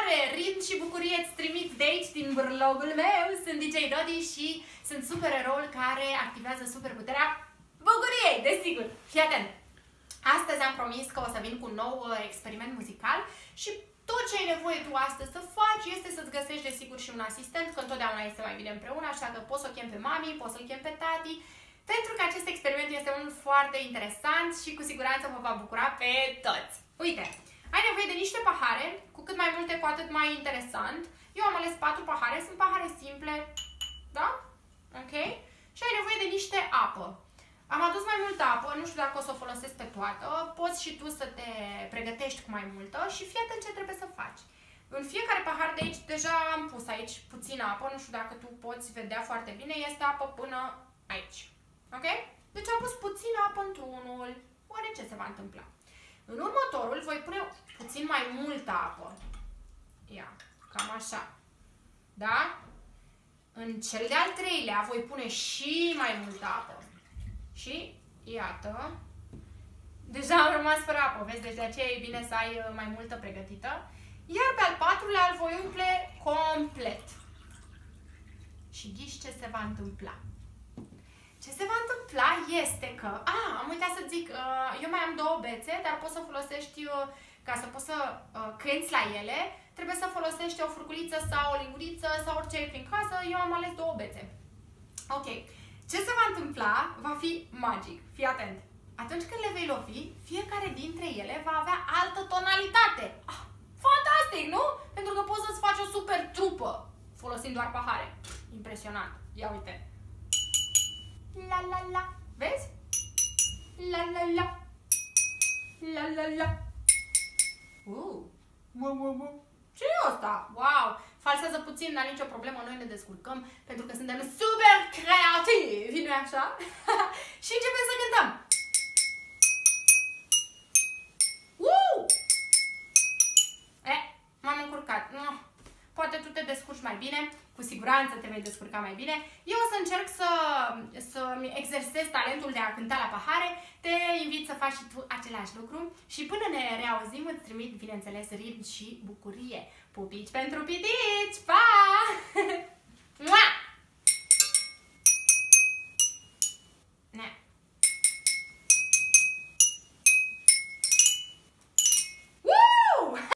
salutare! Ritm și bucurie îți trimit de aici, din blogul meu. Sunt DJ Dodi și sunt supereroul care activează superputerea bucuriei, desigur. Fii atent! Astăzi am promis că o să vin cu un nou experiment muzical și tot ce ai nevoie tu astăzi să faci este să-ți găsești, desigur, și un asistent, că întotdeauna este mai bine împreună, așa că poți să o chem pe mami, poți să-l chem pe tati, pentru că acest experiment este unul foarte interesant și cu siguranță vă va bucura pe toți. Uite, ai nevoie de niște pahare, cu cât mai multe, cu atât mai interesant. Eu am ales 4 pahare, sunt pahare simple, da? Ok? Și ai nevoie de niște apă. Am adus mai multă apă, nu știu dacă o să o folosesc pe toată, poți și tu să te pregătești cu mai multă și fii atent ce trebuie să faci. În fiecare pahar de aici, deja am pus aici puțină apă, nu știu dacă tu poți vedea foarte bine, este apă până aici. Ok? Deci am pus puțină apă într-unul. Oare ce se va întâmpla? În următorul voi pune puțin mai multă apă. Ia, cam așa. Da? În cel de-al treilea voi pune și mai multă apă. Și, iată, deja am rămas fără apă, vezi? Deci de aceea e bine să ai mai multă pregătită. Iar pe al patrulea îl voi umple complet. Și ghiși ce se va întâmpla. Ce se va întâmpla este că, am uitat să zic, eu mai am 2 bețe, dar poți să folosești, ca să poți să cânți la ele, trebuie să folosești o furculiță sau o linguriță sau orice ai prin casă, eu am ales 2 bețe. Ok. Ce se va întâmpla va fi magic. Fii atent. Atunci când le vei lovi, fiecare dintre ele va avea altă tonalitate. Fantastic, nu? Pentru că poți să-ți faci o super trupă folosind doar pahare. Impresionant. Ia uite. La la la. Vezi? La la la. La la la. Ce e asta? Wow! Falsează puțin, dar nicio problemă, noi ne descurcăm pentru că suntem super creativi, nu-i așa? Și începem să cântăm! M-am încurcat. Poate tu te descurci mai bine, cu siguranță te vei descurca mai bine. Eu o să încerc să-mi exersez talentul de a cânta la pahare. Te invit să faci și tu același lucru. Și până ne reauzim, îți trimit, bineînțeles, ritm și bucurie. Pupici pentru pitici! Pa!